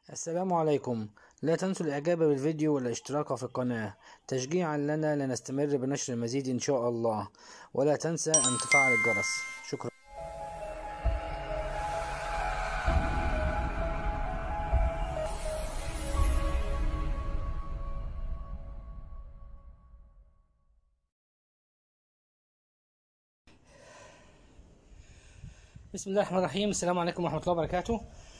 السلام عليكم. لا تنسوا الاعجاب بالفيديو والاشتراك في القناة تشجيعا لنا لنستمر بنشر المزيد ان شاء الله، ولا تنسى ان تفعل الجرس. شكرا. بسم الله الرحمن الرحيم. السلام عليكم ورحمة الله وبركاته.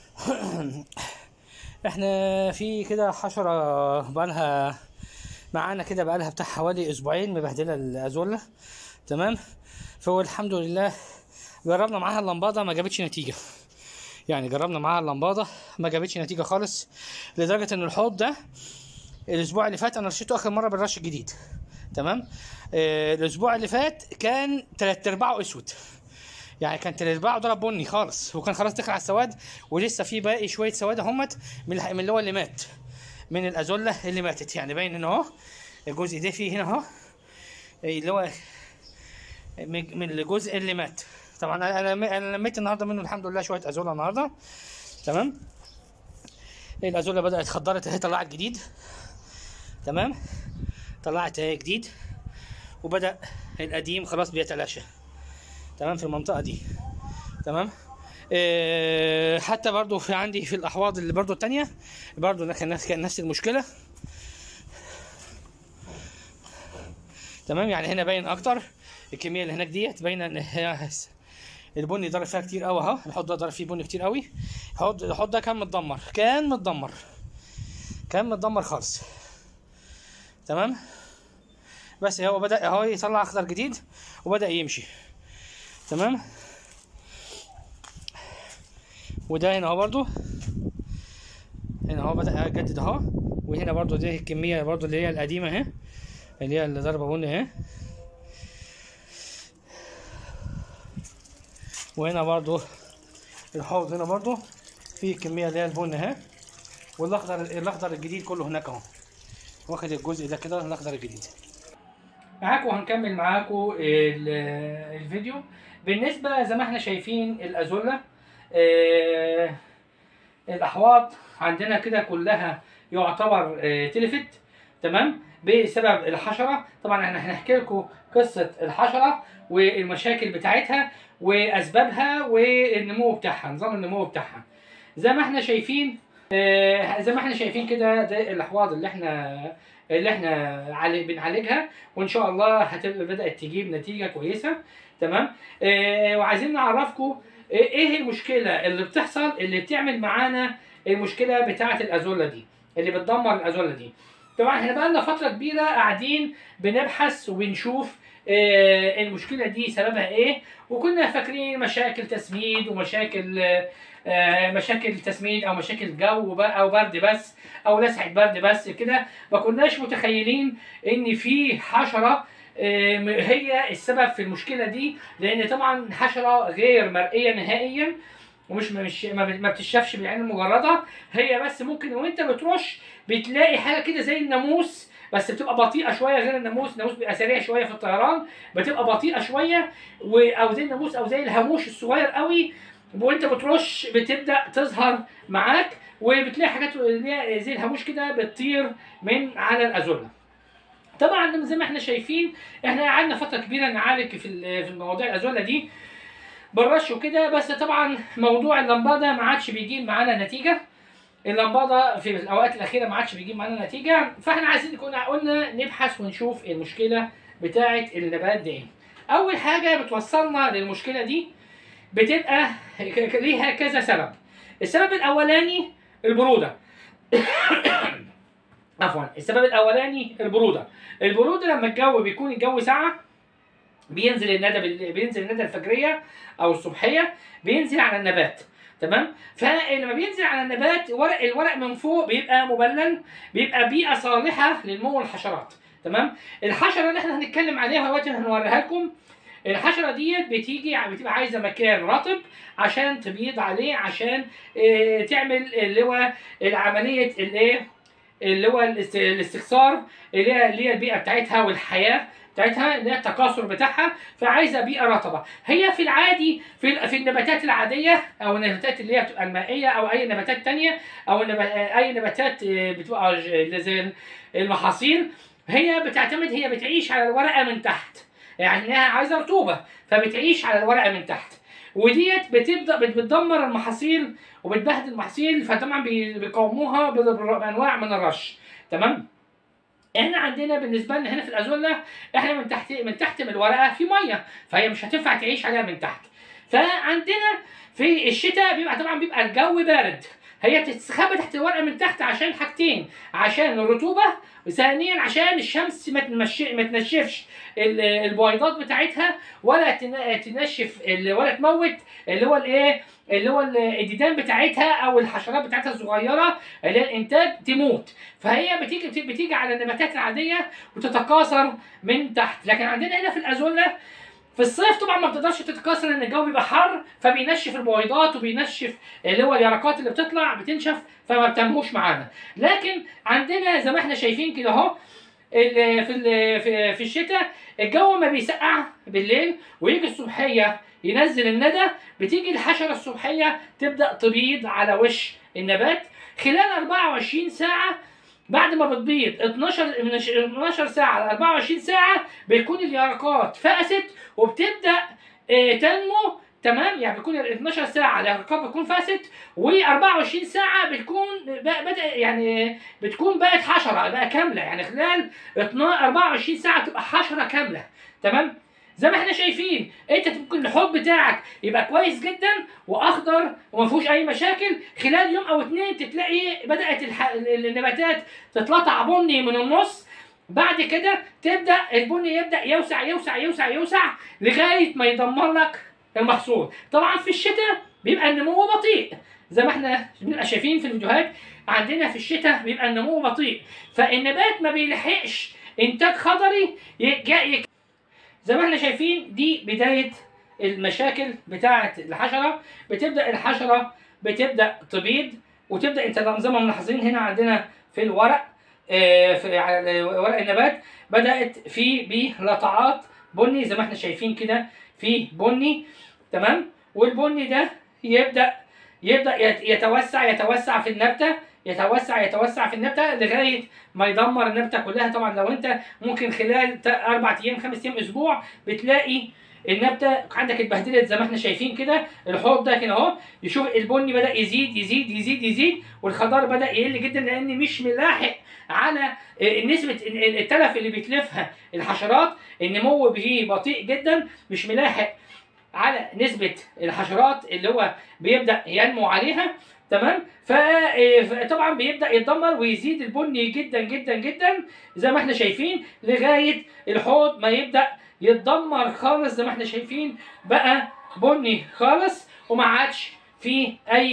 احنا في كده حشرة بقالها معانا كده، بقالها بتاع حوالي اسبوعين مبهدلة الازولة. تمام. فهو الحمد لله جربنا معاها اللمبادة ما جابتش نتيجة، يعني جربنا معاها اللمبادة ما جابتش نتيجة خالص، لدرجة ان الحوض ده الاسبوع اللي فات انا رشيته اخر مرة بالرش الجديد. تمام. الاسبوع اللي فات كان تلات ارباعه اسود، يعني كان تلات ارباعه ضرب بني خالص، وكان خلاص دخل على السواد، ولسه في باقي شويه سواد اهمت من اللي هو اللي مات، من الازوله اللي ماتت. يعني باين ان اهو الجزء ده فيه هنا اهو اللي هو من الجزء اللي مات. طبعا انا لميت النهارده منه الحمد لله شويه ازوله النهارده. تمام. الازوله بدات خضرت اهي، طلعت جديد. تمام. طلعت اهي جديد، وبدا القديم خلاص بيتلاشى. تمام. في المنطقه دي. تمام. حتى برضو في عندي في الاحواض اللي برضو التانية برضو كان نفس المشكلة. تمام. يعني هنا باين اكتر الكمية اللي هناك ديت باينة ان البني ضرب فيها كتير قوي اهو. الحوض ده ضرب فيه بني كتير قوي. الحوض ده كان متدمر خالص. تمام. بس هو بدأ اهو يطلع اخضر جديد وبدأ يمشي. تمام. وده هنا اهو برضو، هنا اهو بدأ يجدد اهو. وهنا برضو دي الكمية برضو اللي هي القديمة اهي، اللي هي اللي ضربة بني اهي. وهنا برضو الحوض هنا برضو فيه الكمية اللي هي البني اهي. والاخضر الجديد كله هناك اهو، واخد الجزء ده كده الاخضر الجديد. معاكم هنكمل معاكم الفيديو. بالنسبة زي ما احنا شايفين الازولة، الاحواض عندنا كده كلها يعتبر تلفت. تمام. بسبب الحشره. طبعا احنا هنحكي لكم قصه الحشره والمشاكل بتاعتها واسبابها والنمو بتاعها، نظام النمو بتاعها. زي ما احنا شايفين كده، ده الاحواض اللي احنا بنعالجها، وان شاء الله هتبقى بدات تجيب نتيجه كويسه. تمام. وعايزين نعرفكم ايه المشكله اللي بتحصل اللي بتعمل معانا المشكله بتاعه الازوله دي، اللي بتدمر الازوله دي. طبعا احنا بقى لنا فتره كبيره قاعدين بنبحث وبنشوف المشكله دي سببها ايه، وكنا فاكرين مشاكل تسميد ومشاكل مشاكل تسميد او مشاكل جو بقى او برد بس او لسعه برد بس كده. ما كناش متخيلين ان في حشره هي السبب في المشكله دي، لان طبعا حشره غير مرئيه نهائيا، ومش ما بتشافش بالعين المجرده. هي بس ممكن وانت بترش بتلاقي حاجه كده زي الناموس، بس بتبقى بطيئه شويه غير الناموس بيبقى سريع شويه في الطيران، بتبقى بطيئه شويه او زي الناموس او زي الهاموش الصغير قوي. وانت بترش بتبدا تظهر معاك، وبتلاقي حاجات زي الهاموش كده بتطير من على الازوله. طبعا زي ما احنا شايفين احنا قعدنا فتره كبيره نعالج في مواضيع الازوله دي بالرش وكده، بس طبعا موضوع اللمباده ما عادش بيجيب معانا نتيجه. اللمباده في الاوقات الاخيره ما عادش بيجيب معانا نتيجه، فاحنا عايزين قلنا نبحث ونشوف المشكله بتاعه النبات دي. اول حاجه بتوصلنا للمشكله دي بتبقى ليها كذا سبب. السبب الاولاني البروده. عفوا، السبب الاولاني البروده لما الجو بيكون الجو ساقع بينزل الندى الفجريه او الصبحيه، بينزل على النبات. تمام. فلما بينزل على النبات الورق من فوق بيبقى مبلل، بيبقى بيئه صالحه لنمو الحشرات. تمام. الحشره اللي احنا هنتكلم عليها دلوقتي هنوريها لكم. الحشره ديت بتبقى عايزه مكان رطب عشان تبيض عليه، عشان تعمل اللي هو العمليه الايه اللي هو الاستخسار، اللي هي البيئه بتاعتها والحياه بتاعتها، اللي هي التكاثر بتاعها، فعايزه بيئه رطبه. هي في العادي في النباتات العاديه، او النباتات اللي هي بتبقى المائيه، او اي نباتات ثانيه، او اي نباتات بتبقى زي المحاصيل، هي بتعيش على الورقه من تحت، يعني انها عايزه رطوبه فبتعيش على الورقه من تحت، وديت بتدمر المحاصيل وبتبهدل المحاصيل، فطبعا بيقاوموها بانواع من الرش. تمام. احنا عندنا بالنسبه لنا هنا في الازوله، احنا من تحت من الورقه في ميه، فهي مش هتنفع تعيش عليها من تحت. فعندنا في الشتاء بيبقى الجو بارد، هي بتستخبى تحت الورقه من تحت عشان حاجتين: عشان الرطوبه، وثانيا عشان الشمس ما تنشفش البويضات بتاعتها، ولا تنشف ولا تموت اللي هو الديدان بتاعتها او الحشرات بتاعتها الصغيره اللي هي الانتاج تموت. فهي بتيجي على النباتات العاديه وتتكاثر من تحت. لكن عندنا هنا في الازوله في الصيف طبعا ما بتقدرش تتكاثر لان الجو بيبقى حر، فبينشف البويضات وبينشف اللي هو اليرقات اللي بتطلع بتنشف، فما بتنموش معانا. لكن عندنا زي ما احنا شايفين كده اهو، في الشتاء الجو ما بيسقع بالليل، ويجي الصبحيه ينزل الندى، بتيجي الحشره الصبحيه تبدا تبيض على وش النبات. خلال 24 ساعه بعد ما بتبيض، 12 ساعه ل 24 ساعه بيكون اليرقات فقست وبتبدا تنمو. تمام، يعني بيكون 12 ساعه اليرقات بتكون فقست، و24 ساعه بتكون بدا يعني بتكون بقت حشره بقى كامله، يعني خلال 24 ساعه تبقى حشره كامله. تمام. زي ما احنا شايفين، انت ممكن الحوض بتاعك يبقى كويس جدا واخضر وما فيهوش اي مشاكل، خلال يوم او اتنين تلاقي بدات النباتات تتلطع بني من النص. بعد كده تبدا البني يبدا يوسع يوسع يوسع يوسع لغايه ما يدمر لك المحصول. طبعا في الشتاء بيبقى النمو بطيء، زي ما احنا بنبقى شايفين في الفيديوهات، عندنا في الشتاء بيبقى النمو بطيء، فالنبات ما بيلحقش انتاج خضري. زي ما احنا شايفين دي بداية المشاكل بتاعة الحشرة. الحشرة بتبدأ تبيض وتبدأ، انت زي ما ملاحظين هنا عندنا في الورق، في على ورق النبات بدأت بلطعات بني، زي ما احنا شايفين كده في بني. تمام. والبني ده يبدأ يتوسع في النبتة، يتوسع في النبته لغايه ما يدمر النبته كلها. طبعا لو انت ممكن خلال 4 ايام 5 ايام اسبوع بتلاقي النبته عندك اتبهدلت، زي ما احنا شايفين كده. الحوض ده كده اهو، يشوف البني بدا يزيد يزيد يزيد يزيد، والخضار بدا يقل جدا، لان مش ملاحق على نسبه التلف اللي بتلفها الحشرات. النمو فيه بطيء جدا، مش ملاحق على نسبه الحشرات اللي هو بيبدا ينمو عليها. تمام. فطبعا بيبدا يتدمر ويزيد البني جدا جدا جدا، زي ما احنا شايفين، لغايه الحوض ما يبدا يتدمر خالص. زي ما احنا شايفين بقى بني خالص، وما عادش فيه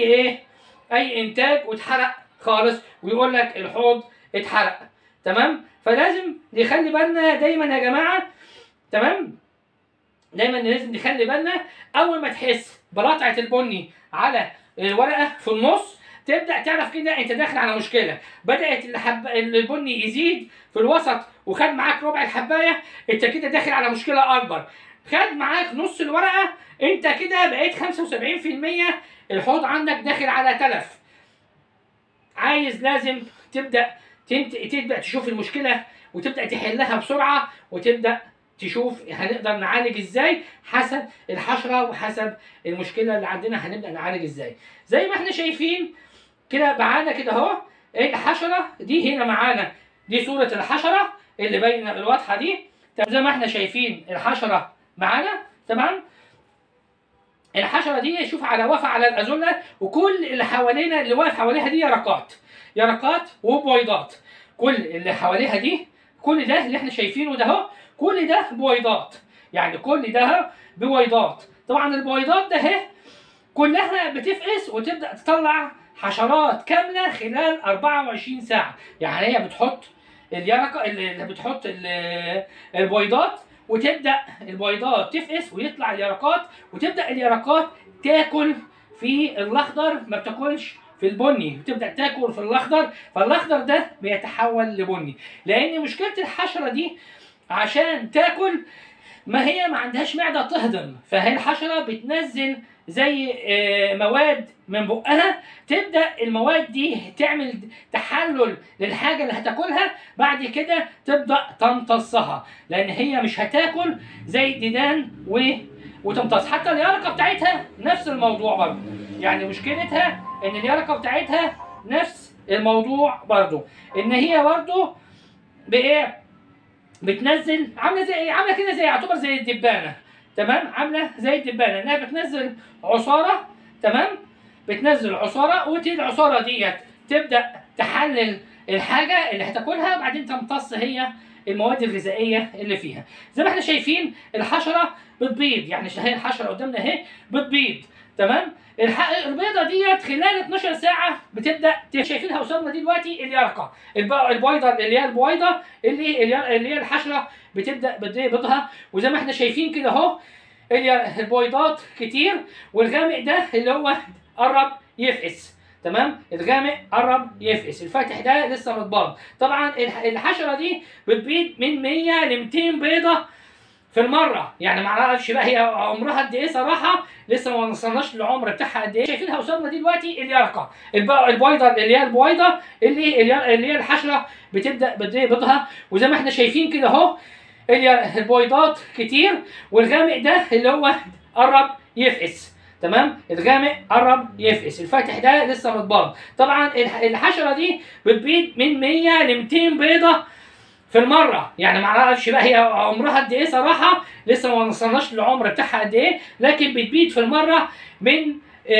اي انتاج، واتحرق خالص، ويقول لك الحوض اتحرق. تمام. فلازم نخلي بالنا دايما يا جماعه. تمام. دايما لازم نخلي بالنا اول ما تحس بلطعه البني على الورقه في النص، تبدا تعرف كده انت داخل على مشكله. بدات البني يزيد في الوسط وخد معاك ربع الحبايه، انت كده داخل على مشكله اكبر. خد معاك نص الورقه، انت كده بقيت 75%، الحوض عندك داخل على تلف. لازم تبدا تشوف المشكله وتبدا تحلها بسرعه، وتبدا تشوف هنقدر نعالج ازاي حسب الحشره وحسب المشكله اللي عندنا، هنبدا نعالج ازاي. زي ما احنا شايفين كده معانا كده اهو الحشره دي، هنا معانا دي صوره الحشره اللي باينه الواضحه دي. زي ما احنا شايفين الحشره معانا. تمام. الحشره دي شوف واقفه على الازوله، وكل اللي حوالينا اللي واقف حواليها دي يرقات وبويضات. كل اللي حواليها دي، كل ده اللي احنا شايفينه ده اهو، كل ده بويضات، يعني كل ده بويضات. طبعا البويضات ده اهي كلها بتفقس وتبدا تطلع حشرات كامله خلال 24 ساعه. يعني هي بتحط البويضات، وتبدا البويضات تفقس ويطلع اليرقات، وتبدا اليرقات تاكل في الاخضر، ما بتاكلش في البني وتبدا تاكل في الاخضر، فالاخضر ده بيتحول لبني. لان مشكله الحشره دي عشان تاكل ما عندهاش معده تهضم، فهي الحشره بتنزل زي مواد من بقها، تبدا المواد دي تعمل تحلل للحاجه اللي هتاكلها، بعد كده تبدا تمتصها، لان هي مش هتاكل زي الديدان وتمتص. حتى اليرقه بتاعتها نفس الموضوع برضه، يعني مشكلتها ان اليرقه بتاعتها نفس الموضوع برضه، ان هي برضه بايه؟ بتنزل عامله كده زي يعتبر زي الدبانه، تمام؟ عامله زي الدبانه انها بتنزل عصاره، تمام؟ بتنزل عصاره، العصاره ديت تبدا تحلل الحاجه اللي هتاكلها، بعدين تمتص هي المواد الغذائيه اللي فيها. زي ما احنا شايفين الحشره بتبيض، يعني هي الحشره قدامنا اهي بتبيض، تمام؟ البيضه ديت خلال 12 ساعه بتبدا شايفينها قصادنا دي دلوقتي اليرقه، البيضه اللي هي البويضه اللي هي الحشره بتبدا بيضها. وزي ما احنا شايفين كده اهو البويضات كتير، والغامق ده اللي هو قرب يفقس، تمام؟ الغامق قرب يفقس، الفاتح ده لسه متباض. طبعا الحشره دي بتبيض من 100 ل 200 بيضه في المره، يعني ما اعرفش بقى هي عمرها قد ايه صراحه، لسه ما وصلناش للعمر بتاعها قد ايه. شايفينها قصادنا دي دلوقتي اليرقه، البيضه اللي هي البويضه اللي هي الحشره بتبدا بيضها. وزي ما احنا شايفين كده اهو البويضات كتير، والغامق ده اللي هو قرب يفقس، تمام؟ الغامق قرب يفقس، الفاتح ده لسه متباض. طبعا الحشره دي بتبيض من 100 ل 200 بيضه في المره، يعني ما اعرفش بقى هي عمرها قد ايه صراحه، لسه ما وصلناش للعمر بتاعها قد ايه، لكن بتبيض في المره من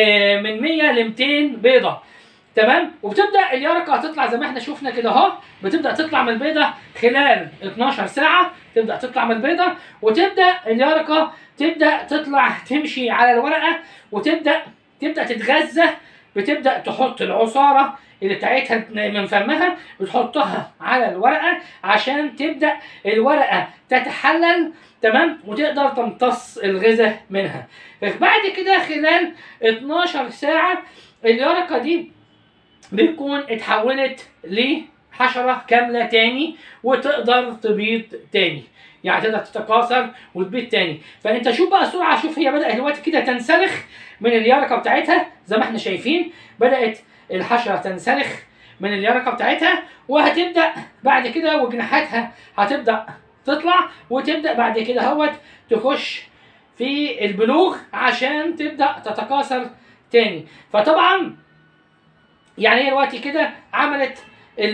100 ل 200 بيضه، تمام؟ وبتبدا اليرقه تطلع زي ما احنا شفنا كده اهو، بتبدا تطلع من البيضه خلال 12 ساعه، تبدا تطلع من البيضه، وتبدا اليرقه تبدا تطلع تمشي على الورقه، وتبدا تتغذى، بتبدا تحط العصاره اللي بتاعتها من فمها، بتحطها على الورقه عشان تبدا الورقه تتحلل، تمام؟ وتقدر تمتص الغذاء منها. بعد كده خلال 12 ساعه اليرقه دي بتكون اتحولت لحشره كامله تاني، وتقدر تبيض تاني، يعني تقدر تتكاثر وتبيض تاني. فانت شوف بقى السرعه، شوف هي بدات دلوقتي كده تنسلخ من اليرقه بتاعتها، زي ما احنا شايفين بدات الحشره تنسلخ من اليرقه بتاعتها، وهتبدا بعد كده وجناحاتها هتبدا تطلع، وتبدا بعد كده اهوت تخش في البلوغ عشان تبدا تتكاثر تاني. فطبعا يعني هي دلوقتي كده عملت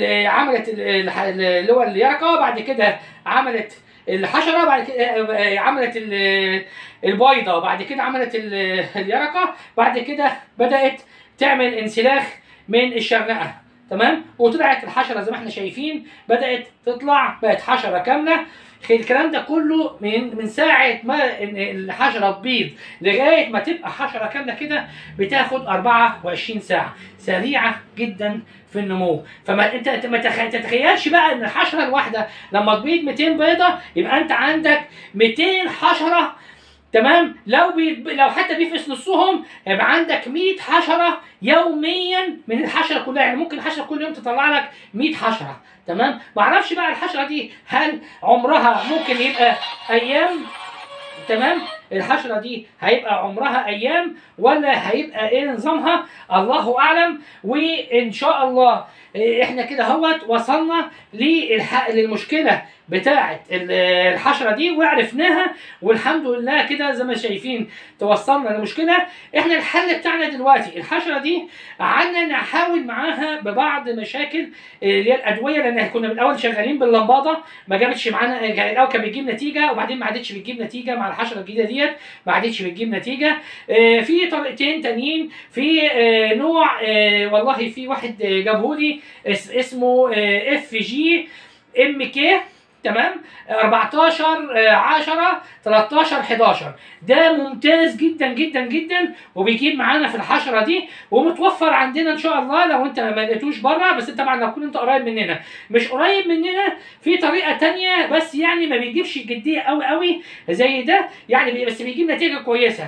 اللي هو اليرقه، بعد كده عملت الحشره، بعد كده عملت البيضه، وبعد كده عملت اليرقه، بعد كده بدات تعمل انسلاخ من الشرنقه، تمام؟ وطلعت الحشره زي ما احنا شايفين، بدات تطلع، بقت حشره كامله. الكلام ده كله من ساعه ما الحشره تبيض لغايه ما تبقى حشره كامله كده بتاخد 24 ساعه، سريعه جدا في النمو. فما انت ما تتخيلش بقى ان الحشره الواحده لما تبيض 200 بيضه يبقى انت عندك 200 حشره، تمام؟ لو حتى بيفقس نصهم يبقى عندك 100 حشره يوميا من الحشره كلها، يعني ممكن الحشره كل يوم تطلع لك 100 حشره، تمام؟ ما اعرفش بقى الحشره دي هل عمرها ممكن يبقى ايام، تمام؟ الحشره دي هيبقى عمرها ايام ولا هيبقى ايه نظامها؟ الله اعلم. وان شاء الله احنا كده اهوت وصلنا للمشكله بتاعه الحشره دي وعرفناها، والحمد لله كده زي ما شايفين توصلنا لمشكله. احنا الحل بتاعنا دلوقتي الحشره دي قعدنا نحاول معاها ببعض مشاكل اللي هي الادويه، لان كنا من الاول شغالين باللمباده ما جابتش معانا، الاول كان بيجيب نتيجه وبعدين ما عادتش بتجيب نتيجه مع الحشره الجديده ديت، ما عادتش بتجيب نتيجه. في طريقتين تانيين، في نوع والله في واحد جابهولي اسمه اف جي ام كي، تمام؟ 14 10 13 11 ده ممتاز جدا جدا جدا، وبيجيب معانا في الحشره دي، ومتوفر عندنا ان شاء الله لو انت ما لقيتوش بره. بس طبعا لو كنت انت قريب مننا، مش قريب مننا في طريقه ثانيه بس يعني ما بيجيبش جديه قوي قوي زي ده يعني، بس بيجيب نتيجه كويسه.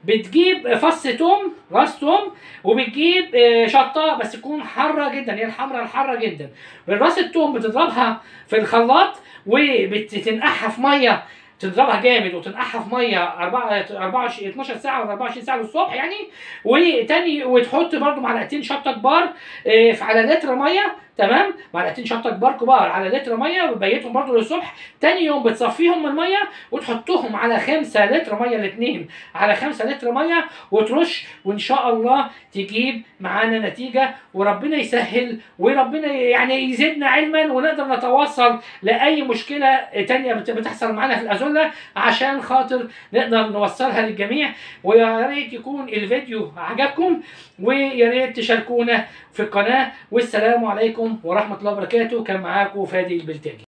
بتجيب فص توم، راس توم، وبتجيب شطه بس تكون حاره جدا، هي الحاره جدا. راس التوم بتضربها في الخلاط وبتنقعها في ميه، تضربها جامد وتنقعها في ميه 12 ساعه ولا 24 ساعه للصبح يعني. وتاني وتحط برده معلقتين شطه كبار على لتر ميه، تمام، معلقتين شطه كبار على لتر ميه، وتبيتهم برده للصبح. تاني يوم بتصفيهم من الميه وتحطهم على 5 لتر ميه، الاثنين على 5 لتر ميه، وترش، وان شاء الله تجيب معانا نتيجه، وربنا يسهل، وربنا يعني يزيدنا علما ونقدر نتوصل لاي مشكله تانيه بتحصل معانا في الازوله، عشان خاطر نقدر نوصلها للجميع. ويا ريت يكون الفيديو عجبكم، ويا ريت تشاركونا في القناه. والسلام عليكم ورحمه الله وبركاته. كان معاكم فادي البلتاجي.